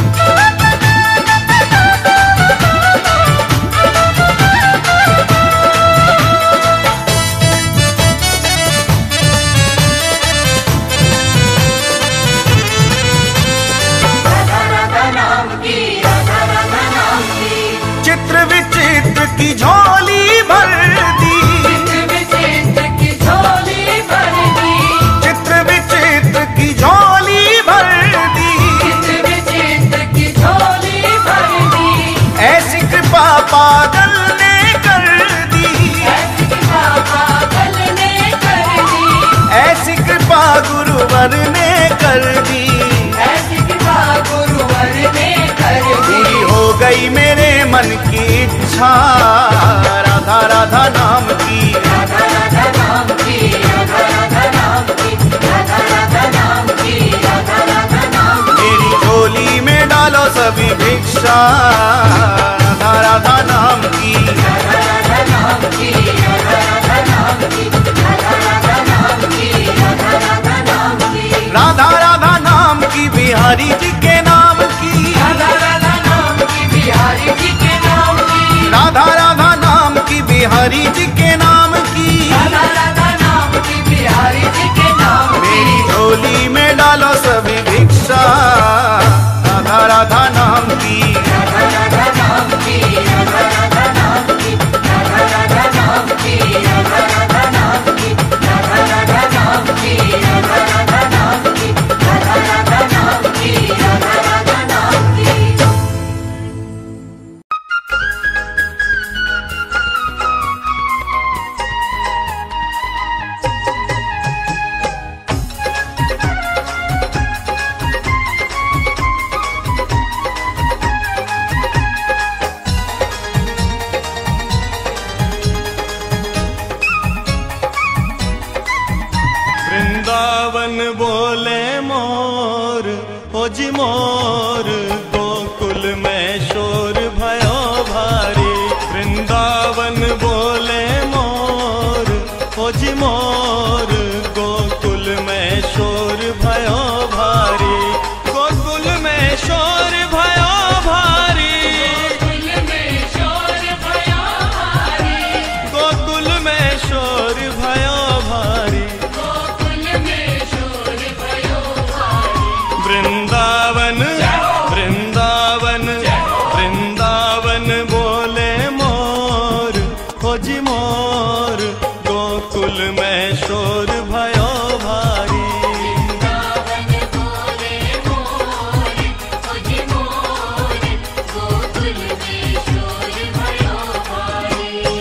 राधा राधा नाम की, राधा राधा नाम की। चित्र विचित्र की झोली भर दी, चित्र विचित्र की झोली भर दी, चित्र विचित्र की झोली भर दी, चित्र विचित्र की झोली भर दी। ऐसी कृपा पागल ने कर दी, ऐसी कृपा पागल ने कर दी, ऐसी कृपा गुरुवर ने कर दी, ऐसी कृपा गुरुवर ने कर दी। पूरी हो गई मेरे मन की इच्छा, राधा राधा नाम की, राधा राधा नाम की, राधा राधा नाम की, राधा राधा नाम की, राधा राधा नाम की। मेरी झोली में डालो सभी भिक्षा, राधा राधा नाम की, राधा राधा नाम की, राधा राधा नाम की, राधा राधा नाम की, राधा राधा नाम की। राधा राधा नाम की, बिहारी जी के नाम की, राधा राधा नाम की, बिहारी जी के नाम की, राधा राधा नाम की, बिहारी जी के नाम की। राधा राधा नाम की, बिहारी जी के नाम की। मेरी झोली में डालो सभी भिक्षा, राधा राधा नाम की, राधा राधा वृंदावन बोले मोर, ओ जी मोर, गोकुल में शोर भयो भारी। वृंदावन बोले मोर, ओ जी मोर, गोकुल में शोर भयो भारी। गोकुल में शोर भयो भारी, गोकुल में शोर भयो भारी, गोकुल में शोर भयो भारी। गोकुल में शोर भयो भारी। वृंदावन वृंदावन वृंदावन बोले मोर, हो जी मोर, गोकुल में शोर भयो भारी। वृंदावन बोले मोर, ओ जी मोर, गोकुल में शोर भयो भारी।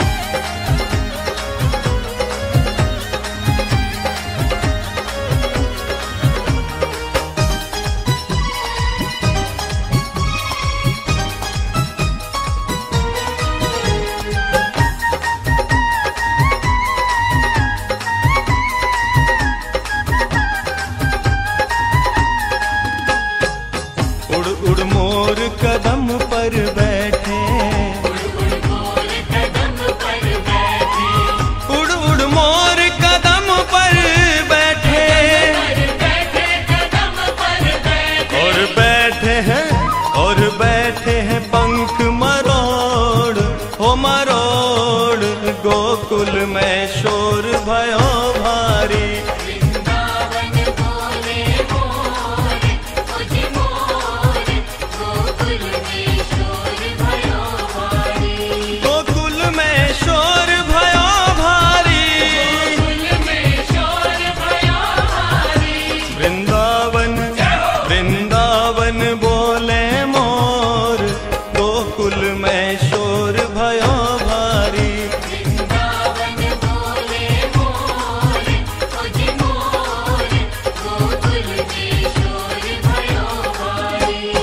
उड़ उड़ मोर कदम पर बैठे, उड़ उड़ मोर कदम पर बैठे, उड़ उड़ मोर कदम पर बैठे, पर बैठे कदम पर बैठे। और बैठे हैं और बैठे हैं पंख मरोड़, हो मरोड़, गोकुल में शोर भयो भारी। वृंदावन बोले मोर, ओ जी मोर, गोकुल में शोर भयो भारी। गोकुल में शोर भयो भारी। गोकुल में शोर भयो भारी। वृंदावन वृंदावन बोले मोर, गोकुल में शोर भयो भारी। वृंदावन बोले मोर, ओ जी मोर, गोकुल में शोर भयो भारी।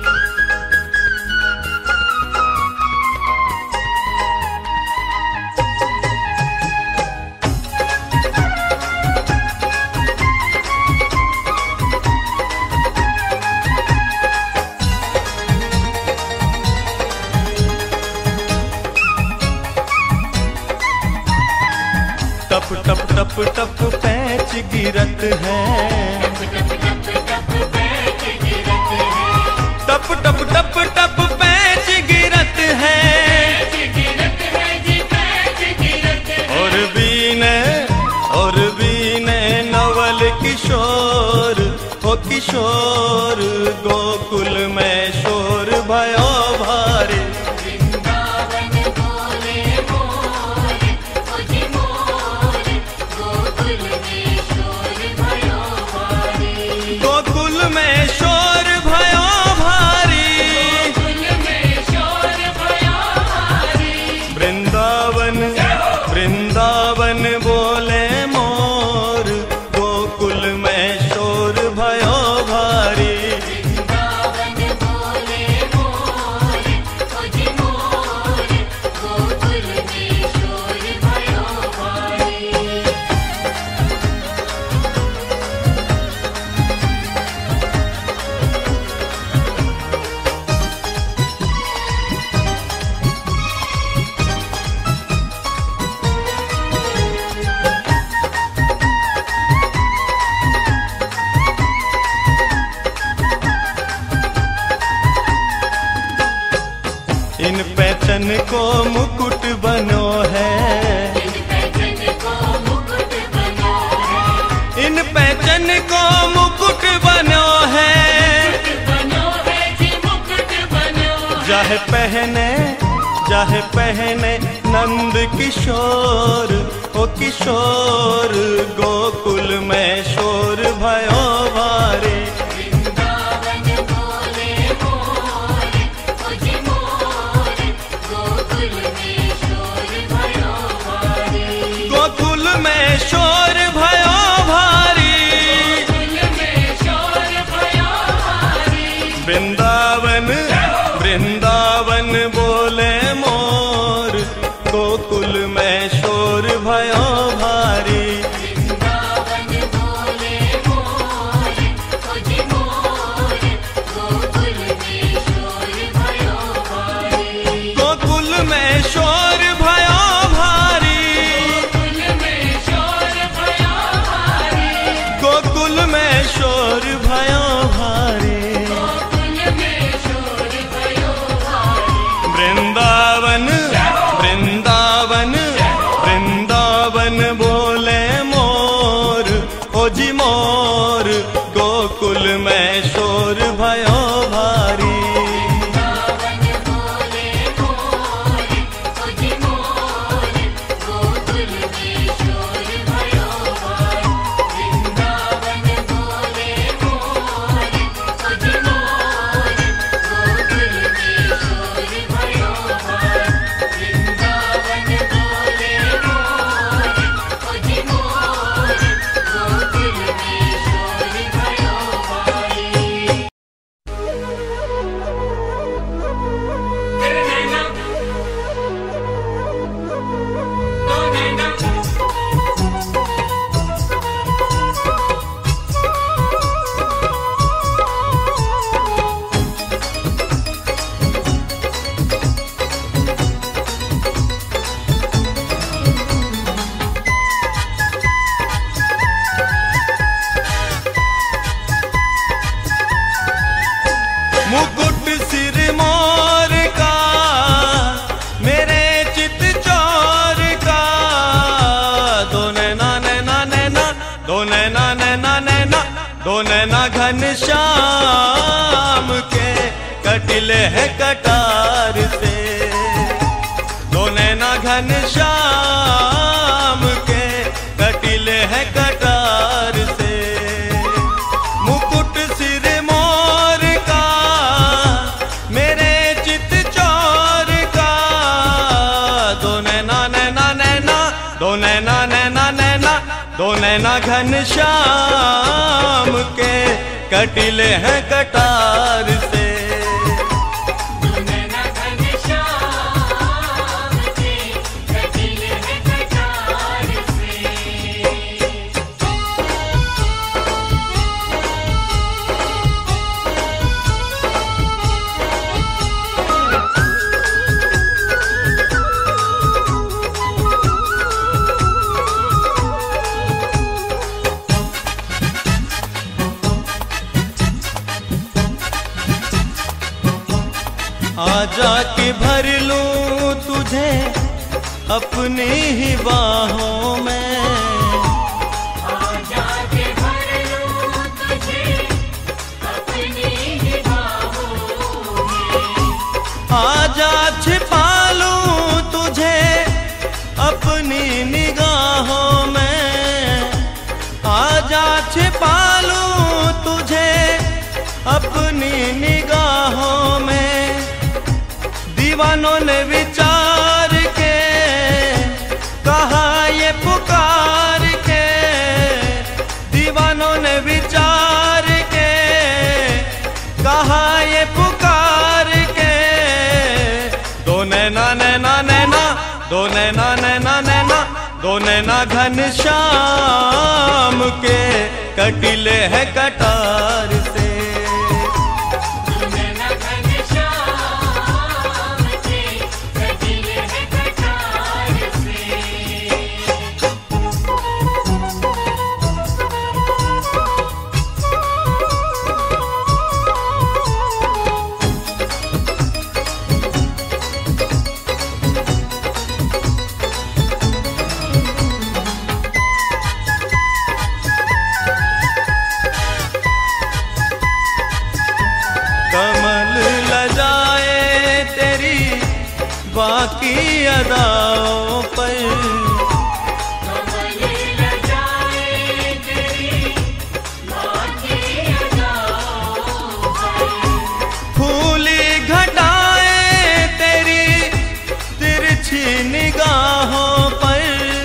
टप टप टप टप पैच गिरत है, टप टप टप पैच गिरत है, टप टप टप टप पैच गिरत है। पैच गिरत है जी, पैच गिरत है। और बीने और बीने नवल किशोर, हो किशोर, गोकुल में शोर भयो भारी। वृंदावन बोले मोर, ओ जी मोर, गोकुल में शोर भयो भारी। गोकुल में शोर भयो भारी। गोकुल में शोर भयो भारी। वृंदावन वृंदावन बोले मोर, गोकुल में शोर भयो भारी। वृंदावन बोले मोर, ओ जी मोर, गोकुल में शोर भयो भारी। इन पैचन को मुकुट बनो है, इन पैचन को मुकुट बनो है, इन पैचन को मुकुट बनो है। मुकुट बनो है जी, मुकुट बनो है। चाहे पहने चाहे पहने नंद किशोर, ओ किशोर, गोकुल में शोर भयो भारी। वृंदावन बोले मोर, ओ जी मोर, गोकुल में शोर भयो भारी। गोकुल में शोर भयो भारी। गोकुल में शोर भयो भारी। वृंदावन वृंदावन बोले मोर, गोकुल में शोर भयो भारी। वृंदावन बोले में शोर भयो भारी, वृंदावन वृंदावन वृंदावन बोले मोर, ओ जी मोर, गोकुल में शोर भयो भारी। मुकुट सिर मोर का, मेरे चित चोर का, दो नैना नैना नैना, दो नैना नैना नैना, दो नैना घन श्याम के कटिले है कटार से, दो नैना घन श्याम के कटिले है कटार से। मुकुट सिर मोर का, मेरे चित चोर का, दो नैना नैना नैना, दो नैना नैना नैना, दो नैना घन श्याम के कटिले हैं कटार से। आजा के भर लूं तुझे अपनी ही बाहों में, आजा के भर लूं तुझे अपनी ही बाहों में, आजा छिपा लूं तुझे अपनी निगाहों में, आजा छिपा लूं तुझे अपनी निगाहों में। दीवानों ने विचार के कहा ये पुकार के, दीवानों ने विचार के कहा ये पुकार के, दो नैना नैना नैना, दो नैना नैना नैना, दो नैना घन श्याम के कटिले है कटार से। कमल लजाए तेरी बाकी अदाओं पर, कमल लजाए तेरी बाकी अदाओं पर, फूली घटाए तेरी तिरछी निगाहों पर,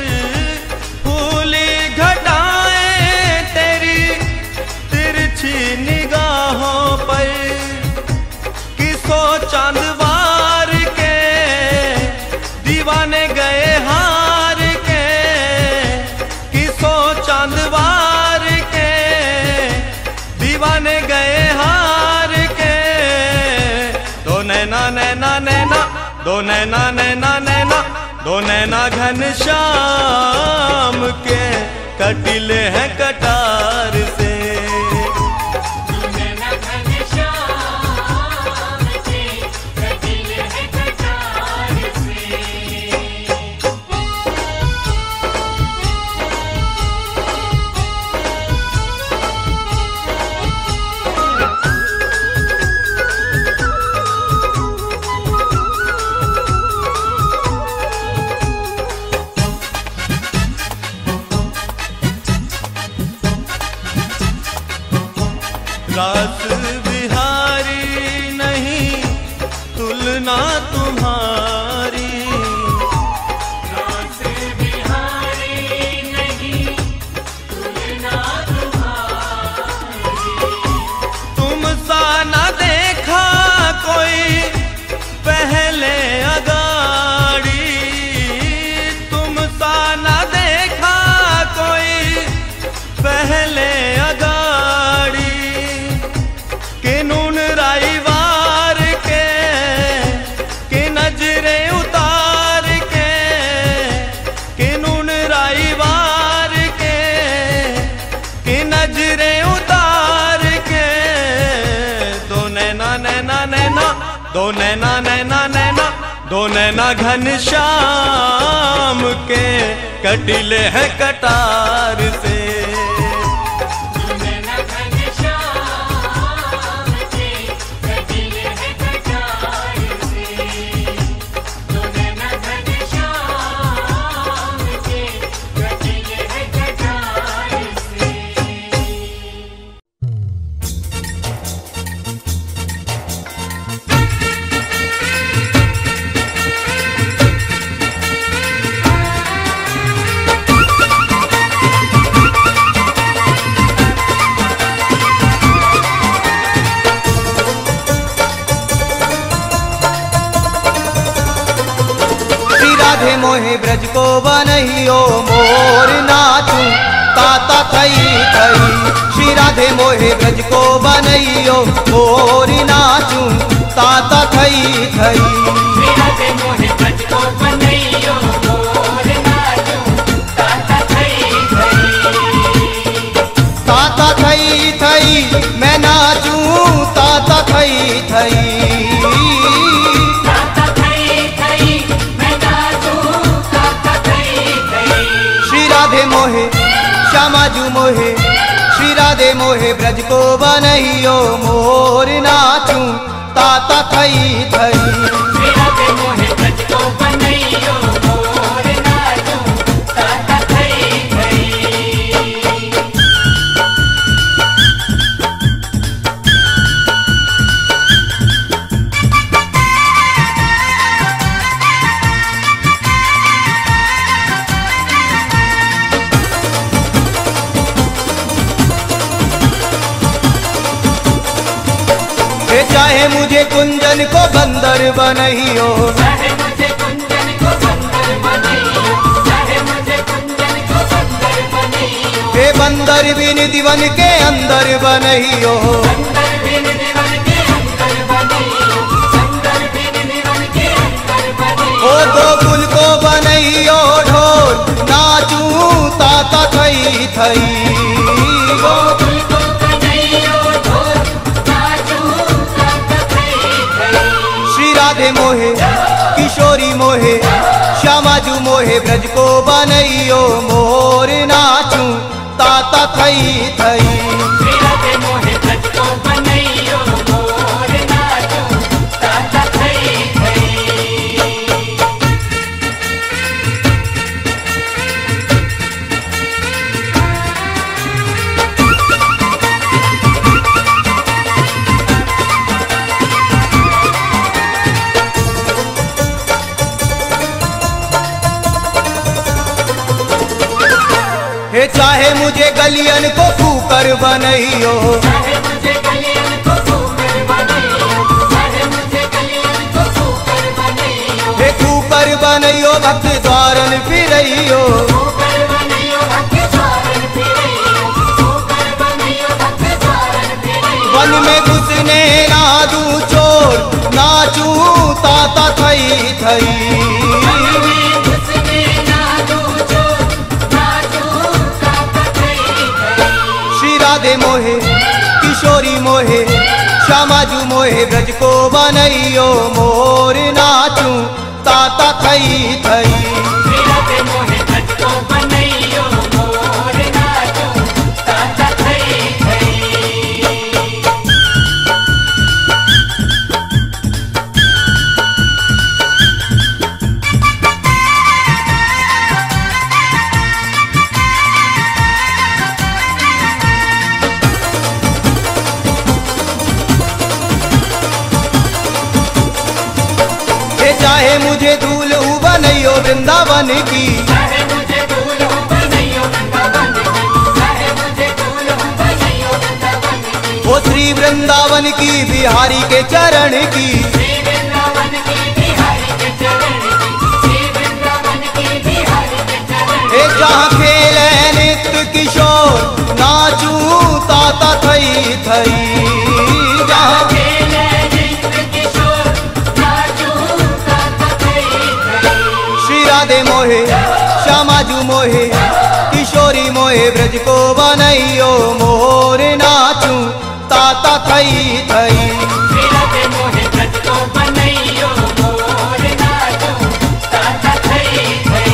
फूली घटाए तेरी तिरछी निगाहों पर। किसो चांदवार के दीवाने गए हार के, किसो चांदवार के दीवाने गए हार के, दो नैना नैना नैना, दो नैना नैना नैना, दो नैना घन श्याम के कटिले हैं कटार से। रास बिहारी नहीं तुलना तुम्हारी, रास बिहारी नहीं तुलना तुम्हारी। तुम सा न देखा कोई पहले अगाड़ी, तुम सा न देखा कोई पहले अगाड़ी, कि नून राई वार के, कि नजरे उतार के, कि नून राई वार के, कि नजरे उतार के, दो नैना नैना नैना, दो नैना नैना नैना, दो नैना घनश्याम के कटिले हैं कटार से। राधे मोहे ब्रज को बनहियो मोर नाचू ताता थई थई। श्री राधे मोहे ब्रज को बनहियो मोर नाचू ताता थई थई। श्री राधे मोहे ब्रज को बनहियो मोर नाचू ताता थई थई। ताता थई थई मैं नाचू ताता थई थई। मोहे श्यामाजू मोहे श्री राधे मोहे ब्रज को बनहियो मोर नाचू ताता थई थई। श्री राधे मोहे ब्रज को बनहियो मोर नाचू ताता थई थई। चाहे मुझे कुंजन को बंदर बनहियो, चाहे मुझे कुंजन को बंदर बनहियो, चाहे मुझे कुंजन को बंदर बनहियो। हे बंदर बिन दीवन के अंदर बनहियो, बंदर बिन दीवन के अंदर बनहियो, बंदर बिन दीवन के अंदर बनहियो। ओ गोकुल को बनहियो ढोल नाचू ताता थई थई। गोकुल को बनहियो ढोल नाचू ताता थई थई। श्री राधे मोहे किशोरी मोहे श्यामाजू मोहे ब्रज को बनहियो मोर नाचू ताता थई थई। श्री राधे मोहे ब्रज को बनहियो मोर नाचू ताता थई थई। हे चाहे मुझे गलियन को कुकर बनहियो, चाहे मुझे गलियन को कुकर बनहियो, चाहे मुझे गलियन को कुकर बनहियो। हे कुकर बनहियो भक्त द्वारन फिरहियो, कुकर बनहियो भक्त द्वारन फिरहियो, कुकर बनहियो भक्त द्वारन फिरहियो। वन में घुसने ना दूं चोर नाचू ताता थई थई। राधे मोहे किशोरी मोहे श्यामाजू मोहे ब्रज को बनहियो मोर नाचू ताता थई थई। श्री राधे मोहे ब्रज को बनहियो मोर नाचू ताता थई थई। चाहे मुझे धूल हूँ बनैयो वृंदावन की, चाहे मुझे धूल हूँ बनैयो वृंदावन की, चाहे मुझे धूल हूँ बनैयो वृंदावन की। वो श्री वृंदावन की बिहारी के चरण की, श्री वृंदावन की बिहारी के चरण की, श्री वृंदावन की बिहारी के चरण की। हे जहाँ खेले नित्य किशोर नाचूं ताता थई थई, जहाँ खेले नित्य किशोर नाचूं ताता थई थई। श्री राधे मोहे श्यामाजू मोहे किशोरी मोहे ब्रज को बनैयो मोर नाचूं ताता थई थई। श्री राधे मोहे ब्रज को बनैयो मोर नाचूं ताता थई थई।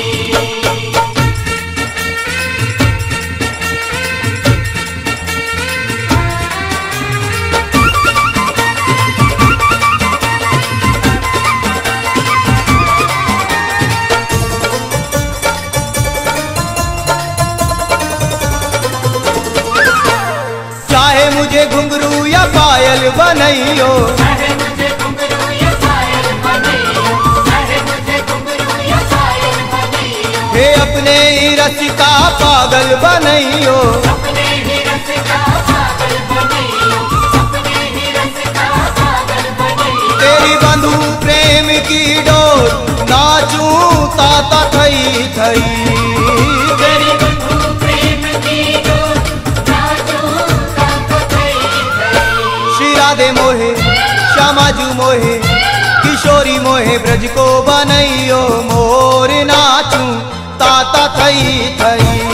चाहे मुझे घुंघरू या पायल बनैयो, चाहे मुझे घुंघरू या पायल बनैयो, चाहे मुझे घुंघरू या पायल बनैयो। हे अपने ही रसिका पागल बनैयो, अपने ही रस का पागल बनैयो, अपने ही रस का पागल बनैयो। तेरी बंधु प्रेम की डोर नाचूं ताता थई थई। तेरी बंधु प्रेम की डोर नाचूं ताता थई थई। श्री राधे मोहे श्यामाजू मोहे किशोरी मोहे ब्रज को बनैयो मोर नाचूं ताता थई थई।